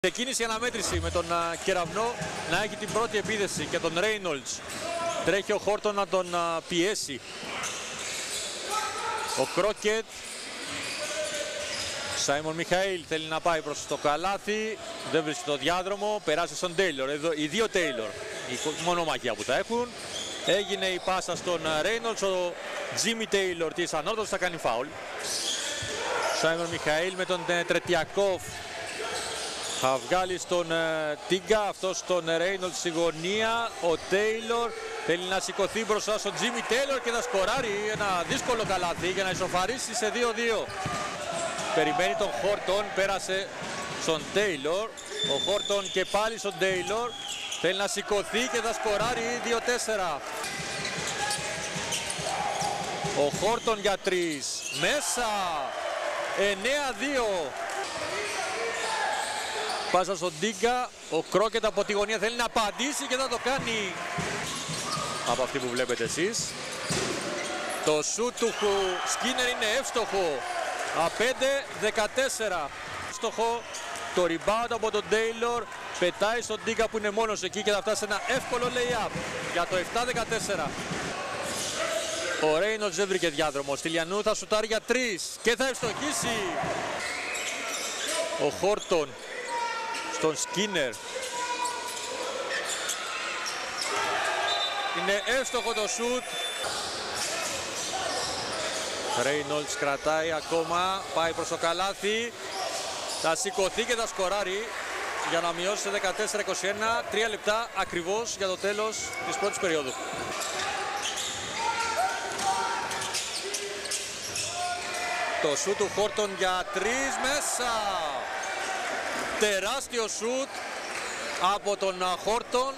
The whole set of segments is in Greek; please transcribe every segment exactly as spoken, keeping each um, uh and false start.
Ξεκίνησε η αναμέτρηση με τον uh, Κεραυνό να έχει την πρώτη επίδεση και τον Reynolds. Τρέχει ο Χόρτον να τον uh, πιέσει. Ο Κρόκετ. Σάιμον Μιχαήλ θέλει να πάει προς το καλάθι. Δεν βρίσκει το διάδρομο. Περάσει στον Τέιλορ. Εδώ οι δύο Τέιλορ. Η μονομαχία που θα έχουν. Έγινε η πάσα στον Reynolds. Ο Τζίμι Τέιλορ της Ανόρθωσης θα κάνει φάουλ. Σάιμον Μιχαήλ με τον Τρετιακόφ. Θα βγάλει στον uh, Τίγκα, αυτό στον Reynolds στη γωνία. Ο Τέιλορ θέλει να σηκωθεί μπροστά στον Τζίμι Τέιλορ και θα σκοράρει ένα δύσκολο καλάθι για να ισοφαρίσει σε δύο δύο. Περιμένει τον Χόρτον, πέρασε στον Τέιλορ. Ο Χόρτον και πάλι στον Τέιλορ. Θέλει να σηκωθεί και θα σκοράρει δύο τέσσερα. Ο Χόρτον για τρεις. Μέσα. εννέα δύο. Πάσα στον Τίγκα, ο Κρόκετ από τη γωνία θέλει να απαντήσει και θα το κάνει από αυτή που βλέπετε εσείς. Το σούτ του Σκίνερ είναι εύστοχο. πέντε δεκατέσσερα. Εύστοχο. Το rebound από τον Τέιλορ πετάει στον Τίγκα που είναι μόνος εκεί και θα φτάσει ένα εύκολο lay-up για το επτά δεκατέσσερα. Ο Reynolds δεν βρήκε διάδρομο. Ο Στυλιανού θα σουτάρει για τρεις και θα ευστοχίσει. Ο Χόρτον στον Σκίνερ. Είναι εύστοχο το σουτ. Reynolds κρατάει ακόμα, πάει προς το καλάθι. Θα σηκωθεί και θα σκοράρει για να μειώσει σε δεκατέσσερα είκοσι ένα. Τρία λεπτά ακριβώς για το τέλος της πρώτης περίοδου. Το σουτ του Χόρτον για τρεις μέσα. Τεράστιο σουτ από τον Χόρτον.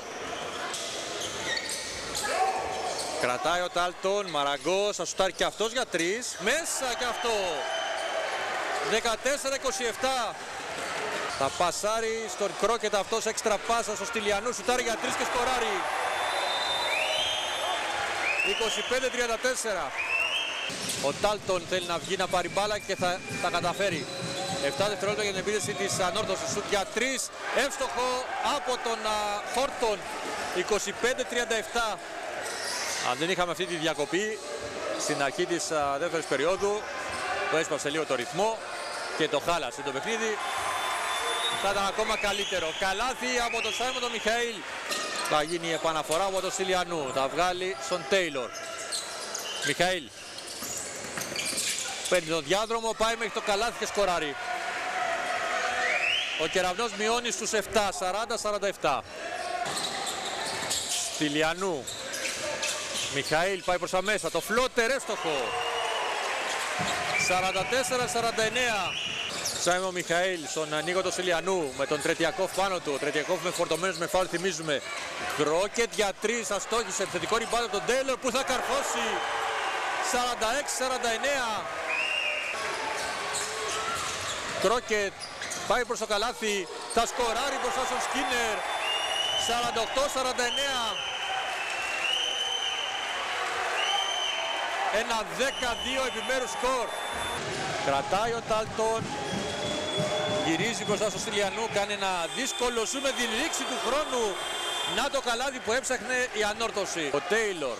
Κρατάει ο Τάλτον, Μαραγκός, θα σουτάρει και αυτός για τρεις. Μέσα και αυτό. δεκατέσσερα είκοσι επτά. Θα πασάρει στον Κρόκετ αυτός, έξτρα πάσα στο Στυλιανού, σουτάρει για τρεις και σκοράρει. είκοσι πέντε τριάντα τέσσερα. Ο Τάλτον θέλει να βγει να πάρει μπάλα και θα τα καταφέρει. επτά δευτερόλεπτα για την επίδεση της Ανόρθωσης. Σουτ για τρεις. Εύστοχο από τον Χόρτον. είκοσι πέντε τριάντα επτά. Αν δεν είχαμε αυτή τη διακοπή στην αρχή της α, δεύτερης περίοδου, το έσπασε λίγο το ρυθμό και το χάλασε το παιχνίδι, θα ήταν ακόμα καλύτερο. Καλάθι από τον Σάιμον τον Μιχαήλ. Θα γίνει η επαναφορά από τον Στυλιανού. Θα βγάλει στον Τέιλορ. Μιχαήλ. Παίρνει τον διάδρομο, πάει μέχρι το καλάθι και σκοράρει. Ο Κεραυνός μειώνει στους επτά, σαράντα σαράντα επτά. Στυλιανού. Μιχαήλ πάει προς τα μέσα, το φλότερ εύστοχο. σαράντα τέσσερα σαράντα εννέα. Σάιμον Μιχαήλ στον ανοίγο του Στυλιανού με τον Τρετιακόφ πάνω του. Ο Τρετιακόφ με φορτωμένος με φάουλ, θυμίζουμε. Κρόκετ για τρεις, αστόχησε. Επιθετικό rebound από τον Τέιλορ που θα καρφώσει. σαράντα έξι σαράντα εννέα. Κρόκετ πάει προς το καλάθι, θα σκοράρει μπροστά στον Σκίνερ. σαράντα οκτώ σαράντα εννέα. Ένα δέκα δύο επιμέρους σκορ. Κρατάει ο Τάλτον, γυρίζει μπροστά στον Στυλιανού, κάνει ένα δύσκολο σου με τη λήξη του χρόνου. Να το καλάθι που έψαχνε η Ανόρθωση. Ο Τέιλορ.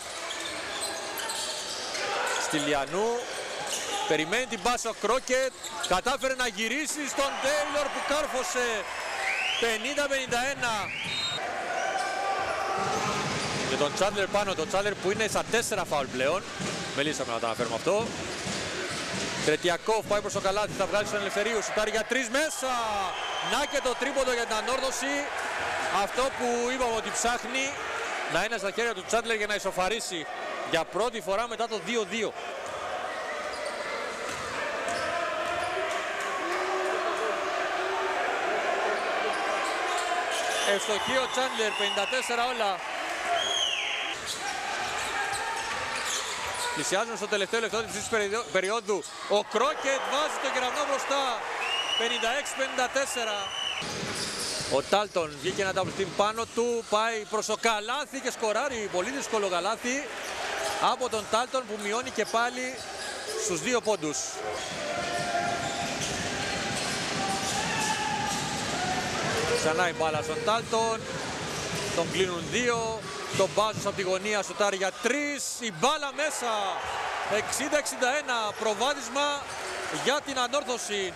Στυλιανού. Περιμένει την πάσα ο Κρόκετ. Κατάφερε να γυρίσει στον Τέιλορ που κάρφωσε. πενήντα πενήντα ένα. Και τον Τσάντλερ πάνω. Τον Τσάντλερ που είναι στα τέσσερα φάουλ πλέον. Μελήσαμε να τα αναφέρουμε αυτό. Τρετιακόφ πάει προς το καλάθι. Θα βγάλει στον Ελευθερίου. Σουτάρει για τρεις μέσα. Να και το τρίποντο για την Ανόρθωση. Αυτό που είπαμε ότι ψάχνει να είναι στα χέρια του Τσάντλερ για να ισοφαρίσει για πρώτη φορά μετά το δύο δύο. Ευστοχεί ο Τσάντλερ, πενήντα τέσσερα όλα. Πλησιάζουν στο τελευταίο λεπτό της περίοδου. Ο Κρόκετ βάζει τον Κεραυνό μπροστά. πενήντα έξι πενήντα τέσσερα. Ο Τάλτον βγήκε ένα double team πάνω του. Πάει προς το καλάθι και σκοράρει. Πολύ δύσκολο καλάθι από τον Τάλτον που μειώνει και πάλι στους δύο πόντους. Ξανά η μπάλα στον Τάλτον. Τον κλείνουν δύο. Τον Μπάζος από τη γωνία σουτάρει για τρεις. Η μπάλα μέσα. εξήντα εξήντα ένα. Προβάδισμα για την ανόρθωση.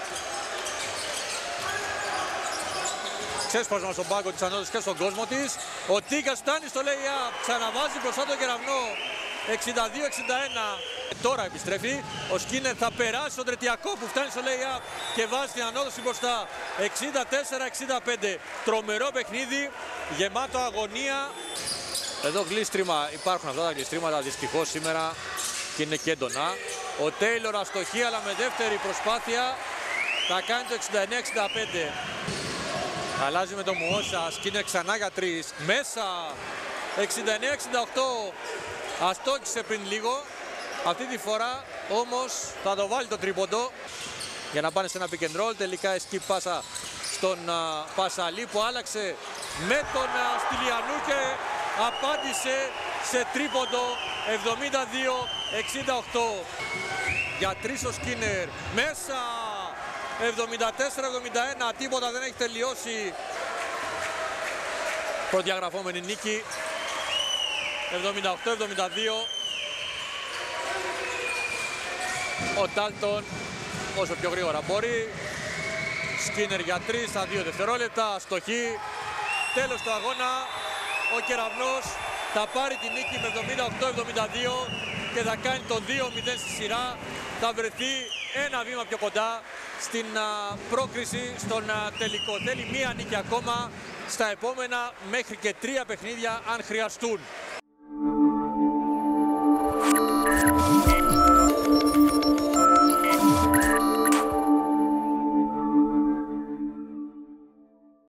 Ξέσπασμα στον πάγκο της ανόρθωσης και στον κόσμο της. Ο Τίγας φτάνει στο lay-up. Ξαναβάζει μπροστά τον Κεραυνό. εξήντα δύο εξήντα ένα. Τώρα επιστρέφει. Ο Σκίνερ θα περάσει τον Τρετιακό που φτάνει στο lay-up και βάζει την ανόδοση μπροστά. εξήντα τέσσερα εξήντα πέντε. Τρομερό παιχνίδι. Γεμάτο αγωνία. Εδώ γλίστριμα. Υπάρχουν αυτά τα γλιστρήματα δυστυχώς σήμερα και είναι και έντονα. Ο Τέιλορ αστοχεί αλλά με δεύτερη προσπάθεια θα κάνει το εξήντα εννέα εξήντα πέντε. Αλλάζει με το Μουόσα. Σκίνερ ξανά για τρεις. Μέσα. εξήντα εννέα εξήντα οκτώ. Αστόχησε πριν λίγο. Αυτή τη φορά όμως θα το βάλει το τρίποντο για να πάνε σε ένα pick and roll. Τελικά εσκή πάσα στον uh, Πασαλή που άλλαξε με τον uh, Στυλιανού και απάντησε σε τρίποντο. Εβδομήντα δύο εξήντα οκτώ. Για τρεις ο Σκίνερ. Μέσα. εβδομήντα τέσσερα εβδομήντα ένα. Τίποτα δεν έχει τελειώσει. Προδιαγραφόμενη νίκη. εβδομήντα οκτώ εβδομήντα δύο. Ο Τάλτον όσο πιο γρήγορα μπορεί. Σκίνερ για τρεις στα δύο δευτερόλεπτα. Αστοχή. Τέλος του αγώνα. Ο Κεραυνός θα πάρει τη νίκη με εβδομήντα οκτώ εβδομήντα δύο και θα κάνει το δύο μηδέν στη σειρά. Θα βρεθεί ένα βήμα πιο κοντά στην α, πρόκριση στον α, τελικό. Θέλει μία νίκη ακόμα στα επόμενα μέχρι και τρία παιχνίδια αν χρειαστούν.